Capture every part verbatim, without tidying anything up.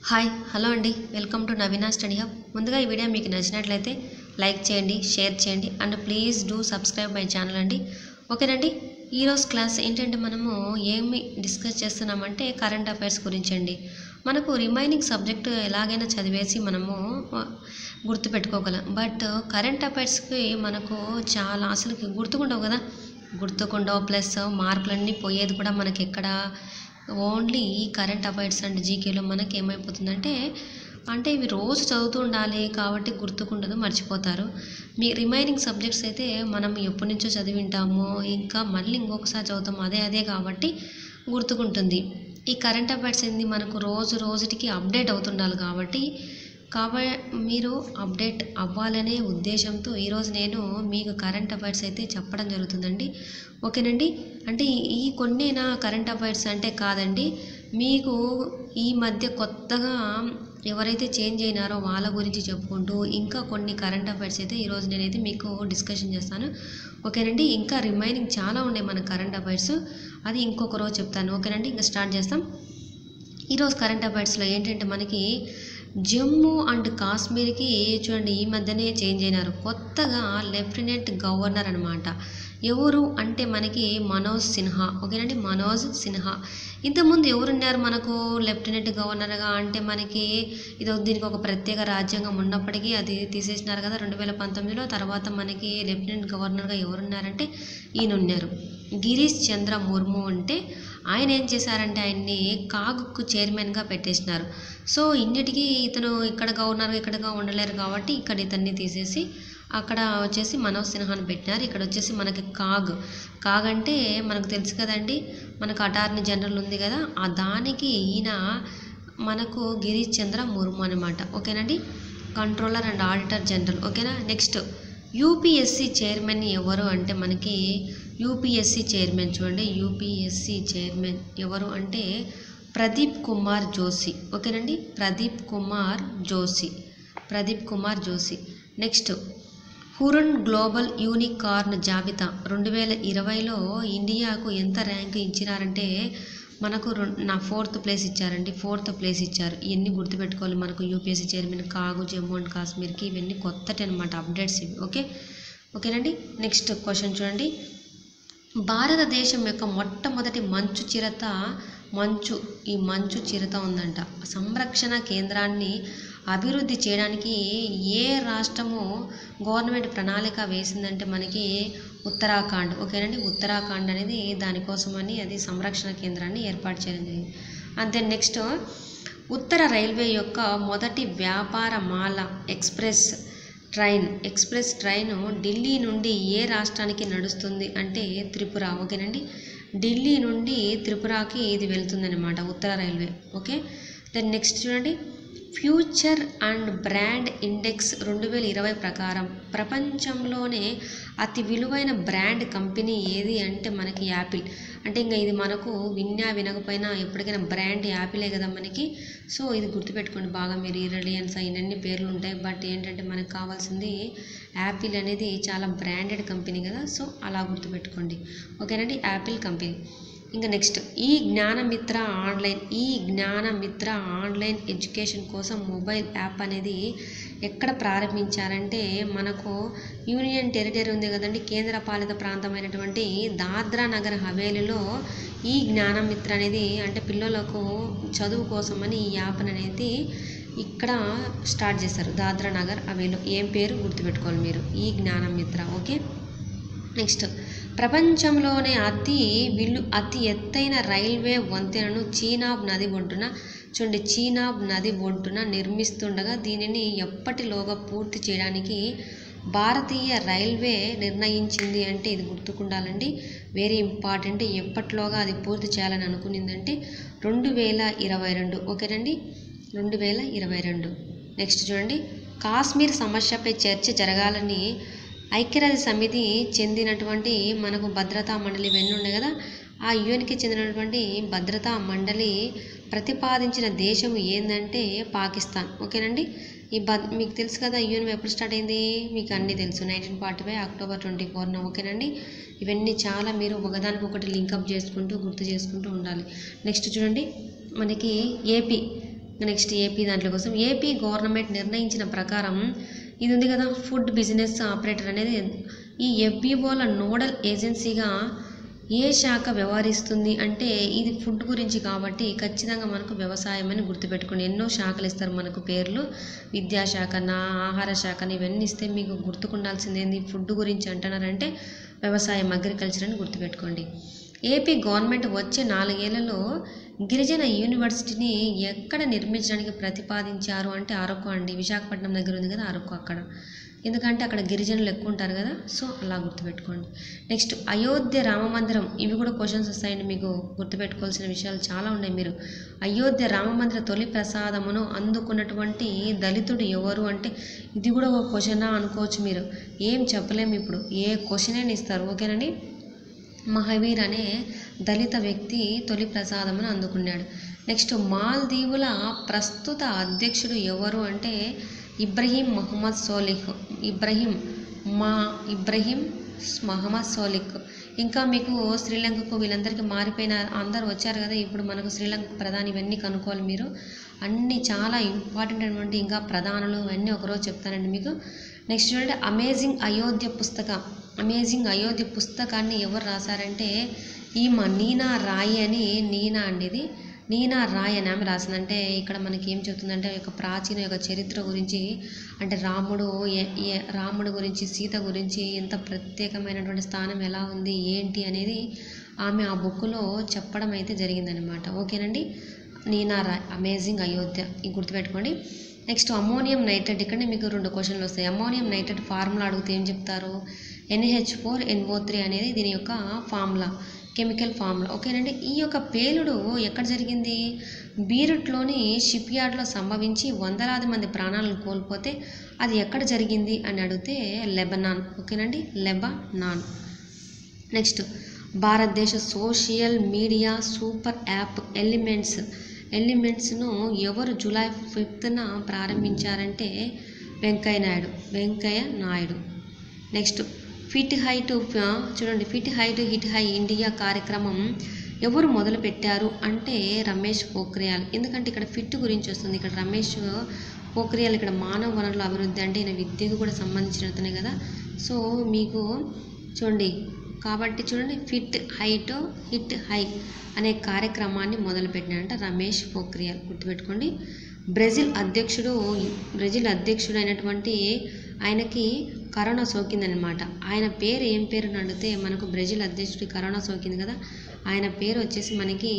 Hi hello అండి welcome to Naveena study hub. ముందుగా ఈ వీడియో మీకు నచ్చినట్లయితే లైక్ చేయండి, షేర్ చేయండి and please do subscribe my channel అండి. ఓకేనండి, ఈరోజు క్లాస్ ఏంటంటే మనము ఏమి డిస్కస్ చేస్తున్నామంటే కరెంట్ అఫైర్స్ గురించి అండి. మనకు రిమైనింగ్ సబ్జెక్టు ఎలాగైనా చదివేసి మనము గుర్తుపెట్టుకోగలం, బట్ కరెంట్ అఫైర్స్కి మనకు చాలా అసలుకి గుర్తుకుండవు కదా, గుర్తుకుండవు ప్లస్ మార్కులన్నీ పోయేది కూడా మనకి ఎక్కడ ఓన్లీ కరెంట్ అఫైర్స్ అండ్ జీకేలో మనకి ఏమైపోతుందంటే అంటే ఇవి రోజు చదువుతూ ఉండాలి కాబట్టి గుర్తుకుండదు, మర్చిపోతారు. మీ రిమైనింగ్ సబ్జెక్ట్స్ అయితే మనం ఎప్పటి నుంచో చదివింటాము, ఇంకా మళ్ళీ ఇంకొకసారి చదువుతాము, అదే అదే కాబట్టి గుర్తుకుంటుంది. ఈ కరెంట్ అఫైర్స్ ఏంది మనకు రోజు రోజుటికి అప్డేట్ అవుతుండాలి కాబట్టి కాబట్టి మీరు అప్డేట్ అవ్వాలనే ఉద్దేశంతో ఈరోజు నేను మీకు కరెంట్ అఫైర్స్ అయితే చెప్పడం జరుగుతుందండి. ఓకేనండి, అంటే ఈ కొన్నేనా కరెంట్ అఫైర్స్ అంటే కాదండి, మీకు ఈ మధ్య కొత్తగా ఎవరైతే చేంజ్ అయినారో వాళ్ళ గురించి చెప్పుకుంటూ ఇంకా కొన్ని కరెంట్ అఫైర్స్ అయితే ఈరోజు నేనైతే మీకు డిస్కషన్ చేస్తాను. ఓకేనండి, ఇంకా రిమైనింగ్ చాలా ఉన్నాయి మన కరెంట్ అఫైర్స్, అది ఇంకొక రోజు చెప్తాను. ఓకేనండి, ఇంకా స్టార్ట్ చేస్తాం. ఈరోజు కరెంట్ అఫైర్స్లో ఏంటంటే మనకి జమ్మూ అండ్ కాశ్మీర్కి చూడండి ఈ మధ్యనే చేంజ్ అయినారు, కొత్తగా లెఫ్టినెంట్ గవర్నర్ అనమాట. ఎవరు అంటే మనకి మనోజ్ సిన్హా. ఓకేనండి, మనోజ్ సిన్హా. ఇంతకుముందు ఎవరున్నారు మనకు లెఫ్టినెంట్ గవర్నర్గా అంటే మనకి ఇది దీనికి ఒక ప్రత్యేక రాజ్యాంగం ఉన్నప్పటికీ అది తీసేసినారు కదా రెండు వేల పంతొమ్మిదిలో. తర్వాత మనకి లెఫ్టినెంట్ గవర్నర్గా ఎవరున్నారంటే ఈయన ఉన్నారు, గిరీష్ చంద్ర ముర్ము. అంటే ఆయన ఏం చేశారంటే ఆయన్ని కాగ్కు చైర్మన్గా పెట్టేసినారు. సో ఇన్నిటికీ ఇతను ఇక్కడ గవర్నర్గా ఇక్కడగా ఉండలేరు కాబట్టి ఇక్కడ ఇతన్ని తీసేసి అక్కడ వచ్చేసి మనోజ్ సిన్హాని పెట్టినారు. ఇక్కడ వచ్చేసి మనకి కాగ్ కాగ్ అంటే మనకు తెలుసు కదండి, మనకు అటార్నీ జనరల్ ఉంది కదా, ఆ దానికి ఈయన మనకు గిరీష్ చంద్ర ముర్ము అనమాట. ఓకేనండి, కంట్రోలర్ అండ్ ఆడిటర్ జనరల్. ఓకేనా, నెక్స్ట్ యూపీఎస్సీ చైర్మన్ ఎవరు అంటే మనకి యూపీఎస్సీ చైర్మన్ చూడండి, యూపీఎస్సీ చైర్మన్ ఎవరు అంటే ప్రదీప్ కుమార్ జోషి. ఓకేనండి, Pradeep Kumar Joshi, Pradeep Kumar Joshi. Next Hurun global unicorn జాబితా రెండు వేల ఇరవైలో ఇండియాకు ఎంత ర్యాంక్ ఇచ్చినారంటే మనకు నా ఫోర్త్ ప్లేస్ ఇచ్చారండి, ఫోర్త్ ప్లేస్ ఇచ్చారు. ఇవన్నీ గుర్తుపెట్టుకోవాలి మనకు యూపీఎస్సీ చైర్మన్ కాగు జమ్మూ అండ్ కాశ్మీర్కి, ఇవన్నీ కొత్తటి అనమాట అప్డేట్స్ ఇవి. ఓకే ఓకేనండి, నెక్స్ట్ క్వశ్చన్ చూడండి. భారతదేశం యొక్క మొట్టమొదటి మంచు చిరత మంచు ఈ మంచు చిరత ఉందంట. సంరక్షణ కేంద్రాన్ని అభివృద్ధి చేయడానికి ఏ రాష్ట్రము గవర్నమెంట్ ప్రణాళిక వేసిందంటే మనకి ఉత్తరాఖండ్. ఓకేనండి, ఉత్తరాఖండ్ అనేది దానికోసమని అది సంరక్షణ కేంద్రాన్ని ఏర్పాటు చేయడం జరిగింది. అంతే. నెక్స్ట్ ఉత్తర రైల్వే యొక్క మొదటి Vyapar Mala express train express train Delhi నుండి ఏ రాష్ట్రానికి నడుస్తుంది అంటే త్రిపుర. ఓకేనండి, ఢిల్లీ నుండి త్రిపురకి ఇది వెళ్తుందన్నమాట ఉత్తర రైల్వే. ఓకే, దెన్ నెక్స్ట్ చూడండి. ఫ్యూచర్ అండ్ బ్రాండ్ ఇండెక్స్ రెండు వేల ఇరవై ప్రకారం ప్రపంచంలోనే అతి విలువైన బ్రాండ్ కంపెనీ ఏది అంటే మనకి యాపిల్. అంటే ఇంకా ఇది మనకు విన్నా వినకపోయినా ఎప్పటికైనా బ్రాండ్ యాపిలే కదా మనకి. సో ఇది గుర్తుపెట్టుకోండి బాగా మీరు, ఈ రిలయన్స్ ఇవన్నీ పేర్లు ఉంటాయి, బట్ ఏంటంటే మనకు కావాల్సింది యాపిల్ అనేది చాలా బ్రాండెడ్ కంపెనీ కదా, సో అలా గుర్తుపెట్టుకోండి. ఓకేనండి, యాపిల్ కంపెనీ. ఇంకా నెక్స్ట్ ఈ Gyanmitra online e Gyanmitra online education కోసం మొబైల్ యాప్ అనేది ఎక్కడ ప్రారంభించారంటే మనకు యూనియన్ టెరిటరీ ఉంది కదండి, కేంద్ర పాలిత ప్రాంతమైనటువంటి దాద్రా నగర్ హవేలీలో ఈ జ్ఞానమిత్ర అనేది అంటే పిల్లలకు చదువు కోసమని ఈ యాప్ అనేది ఇక్కడ స్టార్ట్ చేశారు, దాద్రా నగర్ హవేలీలో. ఏం పేరు గుర్తుపెట్టుకోవాలి మీరు, ఈ జ్ఞానమిత్ర. ఓకే, నెక్స్ట్ ప్రపంచంలోనే అతి విలు అతి ఎత్తైన రైల్వే వంతెనను చీనాబ్ నది ఒడ్డున చూడండి చీనాబ్ నది ఒడ్డున నిర్మిస్తుండగా దీనిని ఎప్పటిలోగా పూర్తి చేయడానికి భారతీయ రైల్వే నిర్ణయించింది అంటే ఇది గుర్తుకుండాలండి, వెరీ ఇంపార్టెంట్. ఎప్పటిలోగా అది పూర్తి చేయాలని అనుకునిందంటే రెండు వేల ఇరవై రెండు ఓకేనండి, రెండు వేల ఇరవై రెండు. నెక్స్ట్ చూడండి, కాశ్మీర్ సమస్యపై చర్చ జరగాలని ఐక్యరాజ్య సమితి చెందినటువంటి మనకు భద్రతా మండలి ఇవన్నీ ఉన్నాయి కదా, ఆ యుఎన్కి చెందినటువంటి భద్రతా మండలి ప్రతిపాదించిన దేశం ఏంటంటే పాకిస్తాన్. ఓకేనండి, ఈ బ మీకు తెలుసు కదా యుఎన్ ఎప్పుడు స్టార్ట్ అయింది, మీకు అన్నీ తెలుసు, nineteen forty five October twenty ఫోర్న. ఓకేనండి, ఇవన్నీ చాలా మీరు ఒకదానికి ఒకటి లింకప్ చేసుకుంటూ గుర్తు చేసుకుంటూ ఉండాలి. నెక్స్ట్ చూడండి, మనకి ఏపీ నెక్స్ట్ ఏపీ దాంట్లో కోసం ఏపీ గవర్నమెంట్ నిర్ణయించిన ప్రకారం ఇది ఉంది కదా, ఫుడ్ బిజినెస్ ఆపరేటర్ అనేది ఈ ఎఫ్బిఓల నోడల్ ఏజెన్సీగా ఏ శాఖ వ్యవహరిస్తుంది అంటే ఇది ఫుడ్ గురించి కాబట్టి ఖచ్చితంగా మనకు వ్యవసాయం అని గుర్తుపెట్టుకోండి. ఎన్నో శాఖలు ఇస్తారు మనకు పేర్లు, విద్యాశాఖ నా ఆహార శాఖని ఇవన్నీ ఇస్తే మీకు గుర్తుకుండాల్సింది ఏంది, ఫుడ్ గురించి అంటున్నారంటే వ్యవసాయం అగ్రికల్చర్ అని గుర్తుపెట్టుకోండి. ఏపీ గవర్నమెంట్ వచ్చే నాలుగేళ్లలో గిరిజన యూనివర్సిటీని ఎక్కడ నిర్మించడానికి ప్రతిపాదించారు అంటే అరకు అండి. విశాఖపట్నం దగ్గర ఉంది కదా అరకు, అక్కడ ఎందుకంటే అక్కడ గిరిజనులు ఎక్కువ ఉంటారు కదా, సో అలా గుర్తుపెట్టుకోండి. నెక్స్ట్ అయోధ్య రామ మందిరం, ఇవి కూడా క్వశ్చన్స్ వస్తాయండి మీకు, గుర్తుపెట్టుకోవాల్సిన విషయాలు చాలా ఉన్నాయి. మీరు అయోధ్య రామ మందిర తొలి ప్రసాదమును అందుకున్నటువంటి దళితుడు ఎవరు అంటే ఇది కూడా ఒక క్వశ్చనా అనుకోవచ్చు. మీరు ఏం చెప్పలేము ఇప్పుడు, ఏ క్వశ్చన్ అయినా ఇస్తారు. ఓకేనండి. మహావీర్ అనే దళిత వ్యక్తి తొలి ప్రసాదమును అందుకున్నాడు. నెక్స్ట్ మాల్దీవుల ప్రస్తుత అధ్యక్షుడు ఎవరు అంటే ఇబ్రహీం మహమ్మద్ సోలిహ్, ఇబ్రహీం మా ఇబ్రహీం మహమ్మద్ సోలిహ్. ఇంకా మీకు శ్రీలంకకు వీళ్ళందరికీ మారిపోయిన అందరూ వచ్చారు కదా, ఇప్పుడు మనకు శ్రీలంక ప్రధాని, ఇవన్నీ కనుక్కోవాలి మీరు, అన్నీ చాలా ఇంపార్టెంట్ అయినటువంటి ఇంకా ప్రధానులు ఇవన్నీ ఒకరోజు చెప్తానండి మీకు. నెక్స్ట్ చూడండి అమేజింగ్ అయోధ్య పుస్తకం, అమేజింగ్ అయోధ్య పుస్తకాన్ని ఎవరు రాశారంటే ఈమె నీనా రాయి అని, నీనా అండి ఇది నీనా రాయ్ అని ఆమె రాసిందంటే ఇక్కడ మనకి ఏం చెప్తుందంటే యొక్క ప్రాచీన యొక్క చరిత్ర గురించి, అంటే రాముడు ఏ రాముడు గురించి, సీత గురించి ఎంత ప్రత్యేకమైనటువంటి స్థానం ఎలా ఉంది ఏంటి అనేది ఆమె ఆ బుక్లో చెప్పడం అయితే జరిగిందనమాట. ఓకేనండి. నీనా రాయ్ అమేజింగ్ అయోధ్య, ఇది గుర్తుపెట్టుకోండి. నెక్స్ట్ అమ్మోనియం నైట్రేట్, ఇక్కడ మీకు రెండు క్వశ్చన్లు వస్తాయి. అమ్మోనియం నైట్రేట్ ఫార్ములా అడిగితే ఏం చెప్తారు, ఎన్హెచ్ ఫోర్ ఎన్ఓ త్రీ అనేది దీని యొక్క ఫార్ములా, కెమికల్ ఫార్ములా. ఓకేనండి. ఈ యొక్క పేలుడు ఎక్కడ జరిగింది, బీరుట్లోని షిప్ యార్డ్లో సంభవించి వందలాది మంది ప్రాణాలను కోల్పోతే అది ఎక్కడ జరిగింది అని అడిగితే లెబనాన్. ఓకేనండి, లెబనాన్. నెక్స్ట్ భారతదేశ social media super app elements, ఎలిమెంట్స్ను ఎవరు జూలై ఫిఫ్త్న ప్రారంభించారంటే వెంకయ్య నాయుడు, వెంకయ్య నాయుడు. నెక్స్ట్ ఫిట్ హై టు చూడండి fit hai to hit hai India కార్యక్రమం ఎవరు మొదలు పెట్టారు అంటే రమేష్ పోఖ్రియాల్. ఎందుకంటే ఇక్కడ ఫిట్ గురించి వస్తుంది, ఇక్కడ రమేష్ పోఖ్రియాల్ ఇక్కడ మానవ వనరుల అభివృద్ధి అంటే ఈయన విద్యకు కూడా సంబంధించినతనే కదా, సో మీకు చూడండి కాబట్టి చూడండి ఫిట్ హై టు హిట్ హై అనే కార్యక్రమాన్ని మొదలుపెట్టినాడంట రమేష్ పోఖ్రియాల్, గుర్తుపెట్టుకోండి. బ్రెజిల్ అధ్యక్షుడు బ్రెజిల్ అధ్యక్షుడు అయినటువంటి ఆయనకి కరోనా సోకిందనమాట. ఆయన పేరు ఏం పేరు అడిగితే మనకు బ్రెజిల్ అధ్యక్షుడికి కరోనా సోకింది కదా, ఆయన పేరు వచ్చేసి మనకి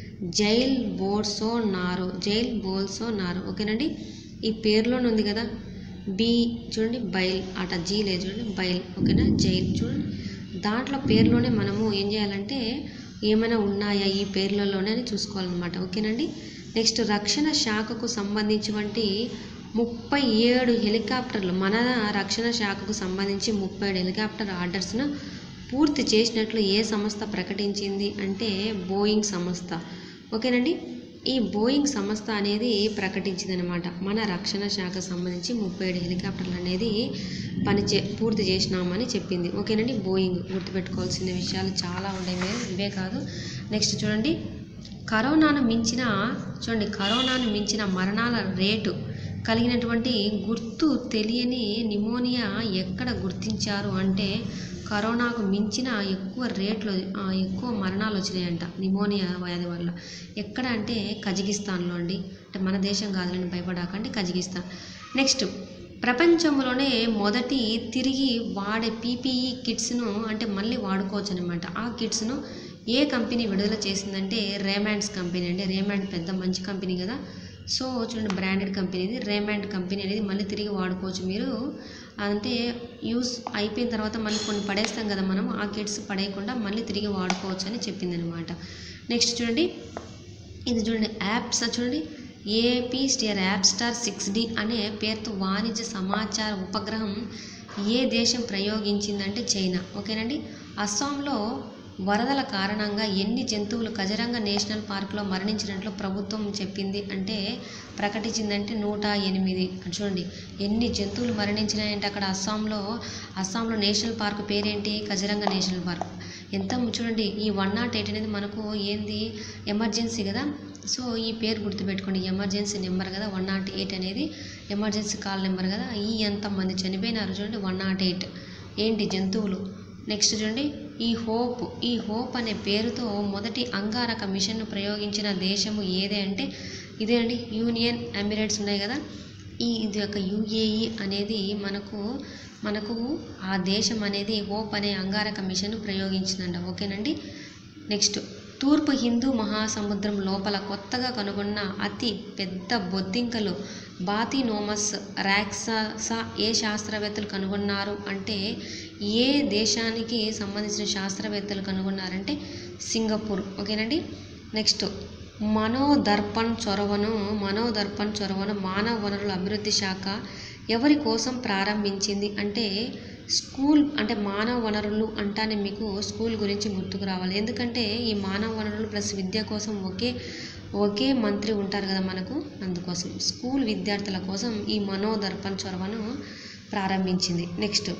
జైల్ బోల్సోనారో, జైల్ బోల్సోనారో. ఓకేనండి. ఈ పేరులోనే ఉంది కదా బి చూడండి బైల్ అట, జీ లేదు చూడండి బైల్. ఓకేనా, జైల్ చూడండి దాంట్లో పేరులోనే మనము ఏం చేయాలంటే ఏమైనా ఉన్నాయా ఈ పేర్లలోనే అని చూసుకోవాలన్నమాట. ఓకేనండి. నెక్స్ట్ రక్షణ శాఖకు సంబంధించినటువంటి ముప్పై ఏడు హెలికాప్టర్లు, మన రక్షణ శాఖకు సంబంధించి ముప్పై ఏడు హెలికాప్టర్ ఆర్డర్స్ను పూర్తి చేసినట్లు ఏ సంస్థ ప్రకటించింది అంటే బోయింగ్ సంస్థ. ఓకేనండి. ఈ బోయింగ్ సంస్థ అనేది ప్రకటించింది అనమాట, మన రక్షణ శాఖకు సంబంధించి ముప్పై ఏడు హెలికాప్టర్లు అనేది పని చే పూర్తి చేసినామని చెప్పింది. ఓకేనండి. బోయింగ్ గుర్తుపెట్టుకోవాల్సిన విషయాలు చాలా ఉన్నాయి మీరు, ఇవే కాదు. నెక్స్ట్ చూడండి కరోనాను మించిన చూడండి కరోనాను మించిన మరణాల రేటు కలిగినటువంటి గుర్తు తెలియని నిమోనియా ఎక్కడ గుర్తించారు అంటే కరోనాకు మించిన ఎక్కువ రేట్లు ఎక్కువ మరణాలు వచ్చినాయంట నిమోనియా వ్యాధి వల్ల. ఎక్కడ అంటే కజకిస్తాన్లో అండి, అంటే మన దేశం కాదులని భయపడాకండి, కజకిస్తాన్. నెక్స్ట్ ప్రపంచంలోనే మొదటి తిరిగి వాడే పీపీఈ కిట్స్ను అంటే మళ్ళీ వాడుకోవచ్చు అనమాట. ఆ కిట్స్ను ఏ కంపెనీ విడుదల చేసిందంటే రేమాండ్స్ కంపెనీ అండి. రేమాండ్ పెద్ద మంచి కంపెనీ కదా, సో చూడండి బ్రాండెడ్ కంపెనీ ఇది. రేమాండ్ కంపెనీ అనేది మళ్ళీ తిరిగి వాడుకోవచ్చు మీరు, అంటే యూస్ అయిపోయిన తర్వాత మళ్ళీ కొన్ని పడేస్తాం కదా మనం, ఆ కిట్స్ పడేయకుండా మళ్ళీ తిరిగి వాడుకోవచ్చు అని చెప్పింది అనమాట. నెక్స్ట్ చూడండి ఇది చూడండి యాప్స్ చూడండి AP star app star six D అనే పేరుతో వాణిజ్య సమాచార ఉపగ్రహం ఏ దేశం ప్రయోగించిందంటే చైనా. ఓకేనండి. అస్సాంలో వరదల కారణంగా ఎన్ని జంతువులు కజరంగ నేషనల్ పార్కులో మరణించినట్లు ప్రభుత్వం చెప్పింది అంటే ప్రకటించిందంటే నూట ఎనిమిది. చూడండి ఎన్ని జంతువులు మరణించినాయంటే అక్కడ అస్సాంలో అస్సాంలో నేషనల్ పార్క్ పేరేంటి? Kaziranga national park. ఎంత చూడండి ఈ వన్ నాట్ ఎయిట్ అనేది మనకు ఏంది ఎమర్జెన్సీ కదా. సో ఈ పేరు గుర్తుపెట్టుకోండి, ఎమర్జెన్సీ నెంబర్ కదా వన్ నాట్ ఎయిట్ అనేది, ఎమర్జెన్సీ కాల్ నెంబర్ కదా. ఈ ఎంతమంది చనిపోయినారు చూడండి వన్ నాట్ ఎయిట్ ఏంటి జంతువులు. నెక్స్ట్ చూడండి ఈ హోప్ ఈ హోప్ అనే పేరుతో మొదటి అంగారక మిషన్ను ప్రయోగించిన దేశము ఏదే అంటే ఇదే అండి, యూనియన్ ఎమిరేట్స్ ఉన్నాయి కదా. ఈ ఇది యొక్క యుఏఈ అనేది మనకు మనకు ఆ దేశం అనేది హోప్ అనే అంగారక మిషన్ ప్రయోగించిందంట. ఓకేనండి. నెక్స్ట్ తూర్పు హిందూ మహాసముద్రం లోపల కొత్తగా కనుగొన్న అతి పెద్ద బొద్దింకలు బాతినోమస్ రాక్ససా ఏ శాస్త్రవేత్తలు కనుగొన్నారు అంటే ఏ దేశానికి సంబంధించిన శాస్త్రవేత్తలు కనుగొన్నారంటే సింగపూర్. ఓకేనండి. నెక్స్ట్ మనోదర్పణ్ చొరవను మనోదర్పణ్ చొరవను మానవ వనరుల అభివృద్ధి శాఖ ఎవరి కోసం ప్రారంభించింది అంటే స్కూల్ అంటే మానవ వనరులు అంటానే మీకు స్కూల్ గురించి గుర్తుకు రావాలి. ఎందుకంటే ఈ మానవ వనరులు ప్లస్ విద్య కోసం ఒకే ఒకే మంత్రి ఉంటారు కదా మనకు, అందుకోసం స్కూల్ విద్యార్థుల కోసం ఈ మనోదర్పణ్ చొరవను ప్రారంభించింది. Next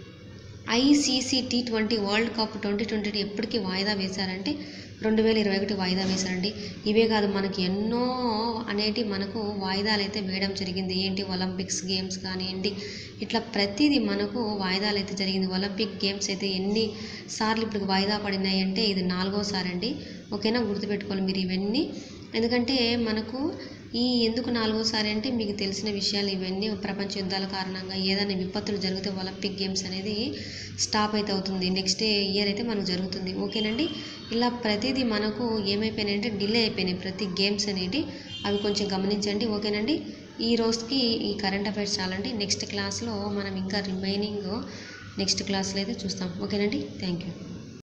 ICC T twenty world cup twenty twenty ఎప్పటికీ వాయిదా వేశారంటే రెండు వేల ఇరవై ఒకటి వాయిదా వేశారండి. ఇవే కాదు మనకి ఎన్నో అనేటి మనకు వాయిదాలు అయితే వేయడం జరిగింది. ఏంటి ఒలింపిక్స్ గేమ్స్ కానివ్వండి, ఇట్లా ప్రతిదీ మనకు వాయిదాలు అయితే జరిగింది. ఒలింపిక్ గేమ్స్ అయితే ఎన్ని సార్లు ఇప్పుడు వాయిదా పడినాయి అంటే ఇది నాలుగోసారి అండి. ఓకేనా, గుర్తుపెట్టుకోవాలి మీరు ఇవన్నీ. ఎందుకంటే మనకు ఈ ఎందుకు నాలుగోసారి అంటే మీకు తెలిసిన విషయాలు ఇవన్నీ. ప్రపంచ యుద్ధాల కారణంగా ఏదైనా విపత్తులు జరిగితే ఒలింపిక్ గేమ్స్ అనేది స్టాప్ అయితే అవుతుంది. నెక్స్ట్ ఇయర్ అయితే మనకు జరుగుతుంది. ఓకేనండి. ఇలా ప్రతిదీ మనకు ఏమైపోయినాయంటే డిలే అయిపోయినాయి ప్రతి గేమ్స్ అనేవి. అవి కొంచెం గమనించండి. ఓకేనండి. ఈ రోజుకి ఈ కరెంట్ అఫైర్స్ చాలండి. నెక్స్ట్ క్లాస్లో మనం ఇంకా రిమైనింగ్ నెక్స్ట్ క్లాస్లో అయితే చూస్తాం. ఓకేనండి. Thank you.